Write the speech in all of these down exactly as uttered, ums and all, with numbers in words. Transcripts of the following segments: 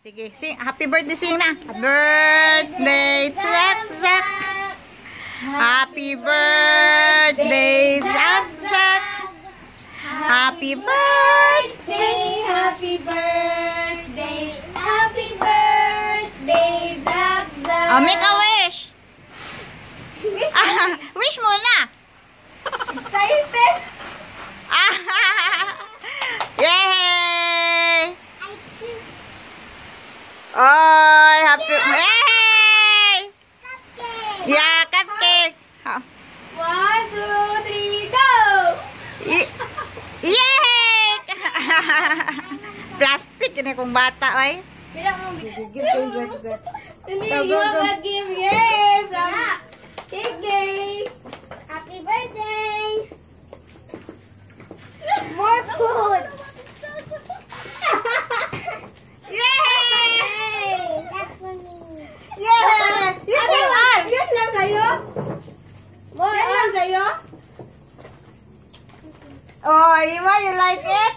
Sige, sing. Happy birthday, sing na. Happy birthday, Zak Zak. Happy birthday, Zak Zak. Happy birthday, happy birthday, happy birthday, Zak Zak. Oh, make a wish. Wish Ah, wish muna. excited. Ah, yay! I choose Oh, happy. Yay! cupcake. Yeah, cupcake. Ha. One, two, three, go. Y- Yay! Plastic ini kung bata, ay. Tidak mau Give, give, give, give, give. Ini Go, go, you go. want give yes. Cake. Happy birthday. More food. Yay! That's for me. Yay! You Ano too. yan? Yan lang sa'yo? More. Yan lang sa'yo? Oh, Ima, you like it?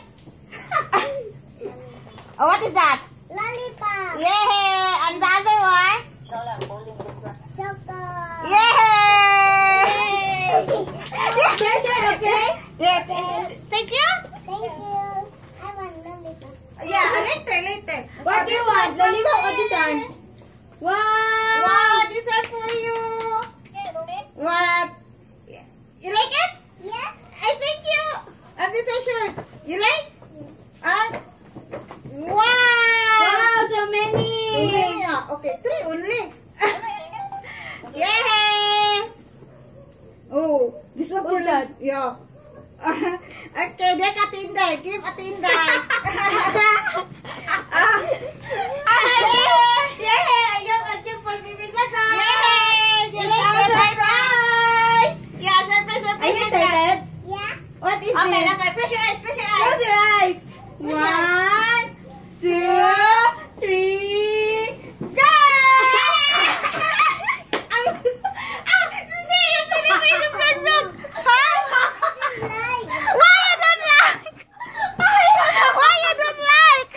Oh, what is that? Lollipop. Yay! And the other one? Choco. Yay! Share, share, okay? Yeah, thank you. Thank you. I want lollipop. Yeah, later, later. What Oh, do you this want? one for Lollipop or me. this one? Wow. Wow, this one for you. What? You like it? Yeah. I thank you. And this is shirt. You like? Ah? Wow. Wow, so many. Only, ah. Okay, three only. Yay! Oh, this one for What's that? Yeah. Okay, dia ka tinday. Give a tinday. Ah. Yay! I got a gift for Bibi Zaza. Yay! You like it? Surprise! Yeah, surprise, surprise. Are you excited? Yeah. What is Okay, it? okay. Press your eyes, press your eyes. Close your eyes. One, two, three, go! Ah, see, you see the face of Zazuk. Huh? Why you don't like? Why why you don't like?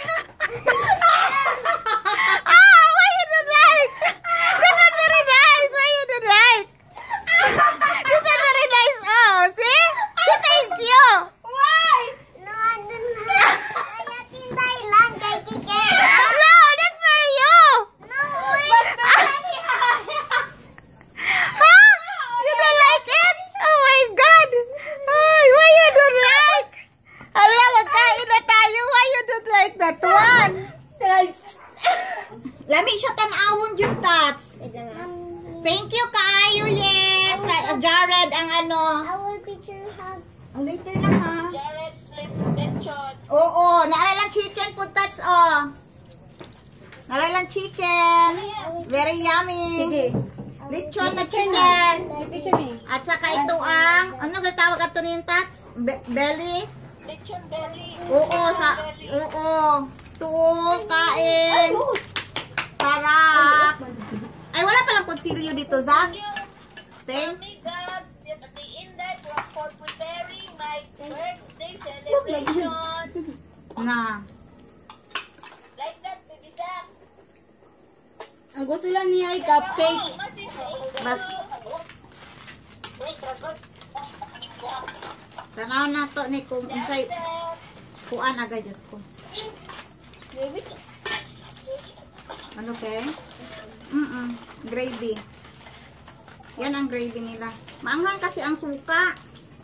Ah, why you don't like? This one very nice. Why you don't like? This one very nice. Oh, see? So thank you. Why? No, I don't know. I in Thailand, kay Kike. No, that's for you. No, wait. Huh? You don't like it? Oh my God. Ay, why you don't like? Ala, magkain na tayo. Why you don't like that one? Lami siya tanawon yung tats. Thank you kaayo, yes. Sa Jared ang ano. Our picture hug. Ang later na ha. Oo, naalalang chicken po tats, oh. Naalalang chicken. Very yummy. Sige. Lechon na chicken. Picture me. At saka ito ang, ano gatawag ato niyong tats? Be belly? Lechon belly. Oo, sa, oo. Tuo, kain. Sarap. Ay, wala palang kutsilyo dito, Zach. Thank Mommy God, at the end for, for preparing my birthday celebration. na. Like that, baby Zach. Ang gusto lang niya ay cupcake. Bas, tanaw na to ni kung unsay kuan aga Diyos ko. Ano kay? Mm-mm. Gravy. Yan ang gravy nila. Maanghang kasi ang suka.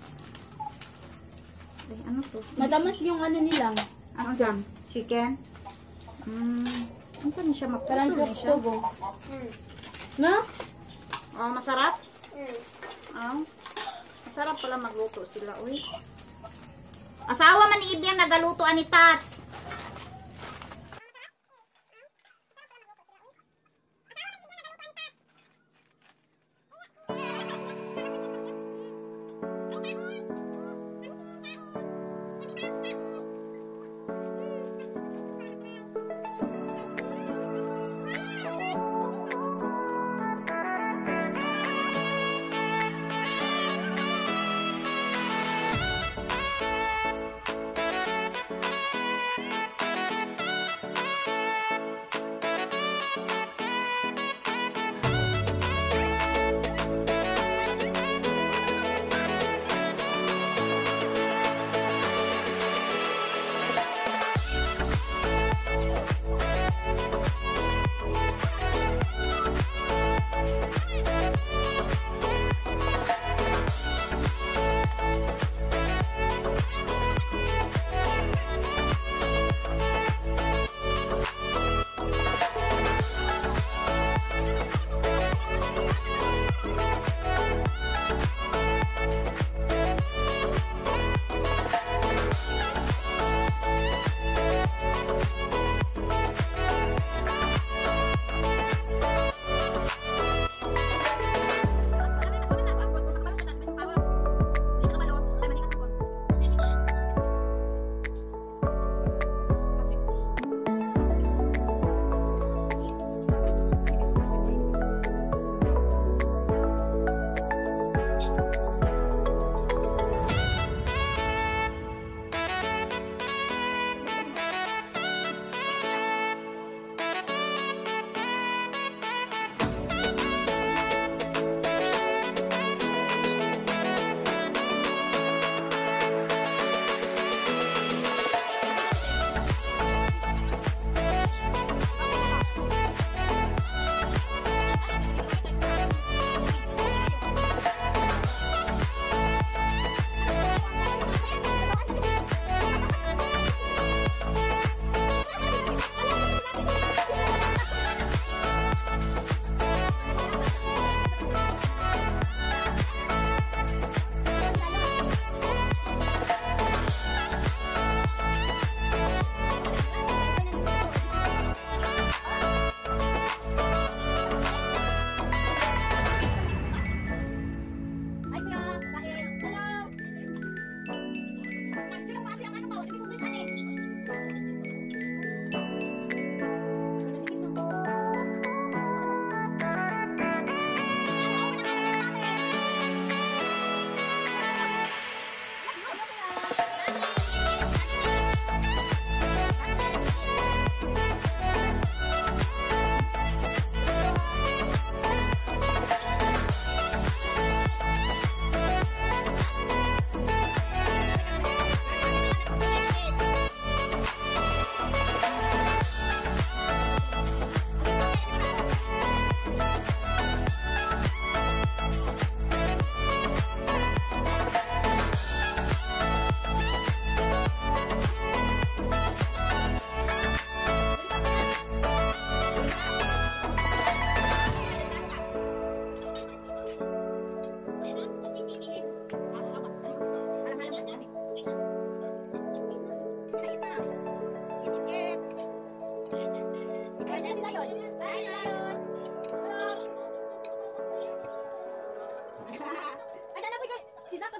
Ay, ano to? Matamas yung ano nilang. Ano dyan? Chicken? Mm. Ano pa niya siya? Parang Maputol niya siya. tugo. No? Oh, masarap? Oh. Masarap pala magluto sila, uy. Asawa man ni Ibiang nagaluto ani Tats.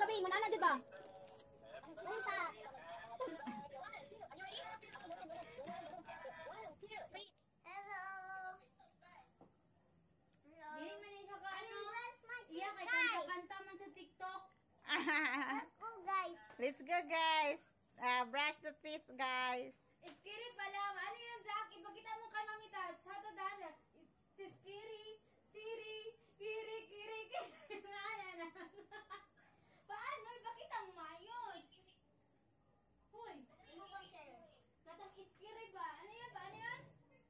Gabi, ngunana di ba? Basta. Hello. Dili man ni siya ka I ano. brush my teeth, Iya kay guys. kanta-kanta man sa TikTok. Let's go, guys. Let's go, guys. Uh, brush the teeth, guys. Iskiri pala. Ano yun, Zach? Ipakita mo kay Mamita. Sa to dana. Iskiri, tiri, kiri, kiri, kiri. Ano na? Paano? Ipakita mo maayos. Hoy. Katang iskiri ba? Ano yun ba? Ano yun?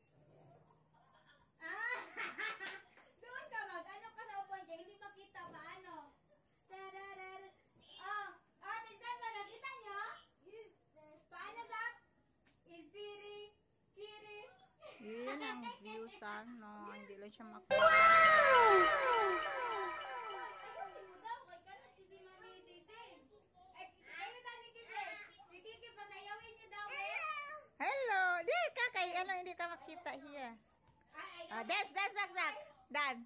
Ah! Doon ka mag. Ano ka sa upuan kaya hindi makita pa. Ano? Tadadad. Oh. Oh, tignan mo. Nakita nyo? Paano, Zach? Iskiri, kiri. Yun ang views, ano. Hindi lang siya mak... Ay, kasi mo daw. Kay kalat si si Mami Sisi. Ay, kayo tani Kiki. Si Kiki, pasayawin niyo daw eh. Hello. There ka kay ano, hindi ka makita here. Ay, ay, Uh, dance, dance, Zach, Zach. Dance.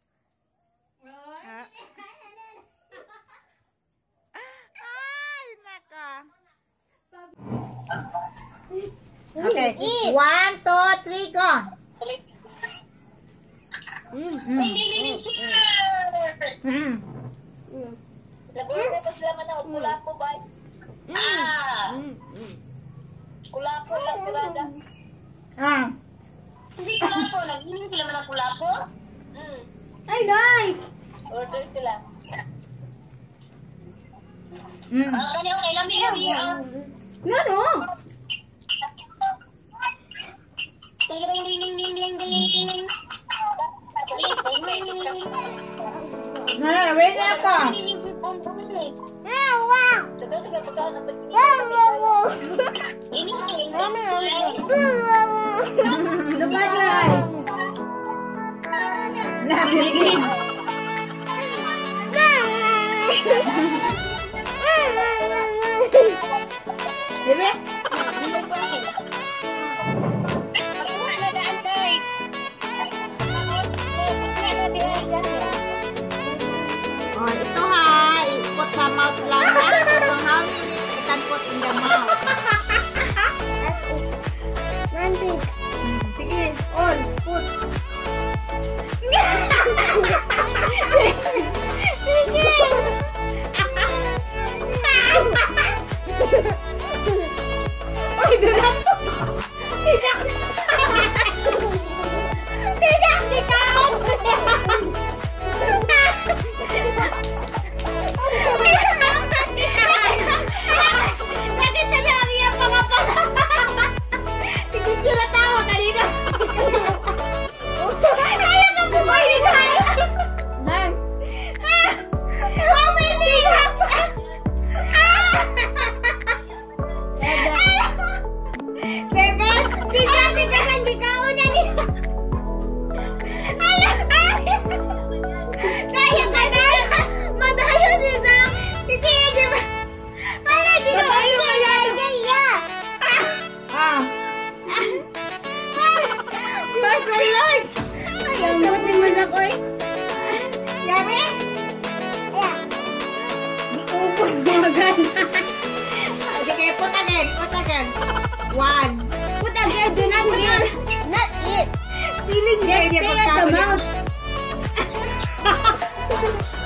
Ah. Ay, naka. Okay. One, two, three, go. Mm, mm, mm, mm. Lagot pa sila man na kulapo ba? Ah. Kulapo lang sila. Ah. Hindi kulapo, naghiling sila man ng kulapo. Hmm. Ay, nice! Order sila. Mm. Ah, kanyo kay lami lami. No, no! Ding ding ding ding ding ding. Nah, wait ako. Ah, wow. Wow, wow, wow. Wow, wow. Look at your eyes. Nabibig. Bebe? Oh, ito ha. Put sa mouth lang ha. So how many you can put in the mouth? Nanti. Sige, all. Put. Oy, doon to. Tidak. Tidak, tidak. Sakit na lang yung mga pala. Hindi sila tawa kanina. Ayaw na buhay ni tayo. Ma'am. Mama, hindi lang. Seven. Sige, sige lang. Di ka una niya. Ayaw, ayaw. Kaya ka na. Madayo si Sam. Hindi, hindi ba? Ayaw, di ka. Ayaw, ayaw. Ah. Mas my Lord. Ayaw, buti mo na ko eh. Yami? Di upod mo agad. Sige, put again, put again. One. Put again, do not eat. Not it. Feeling niya Just niya stay at the pagkakulit. mouth.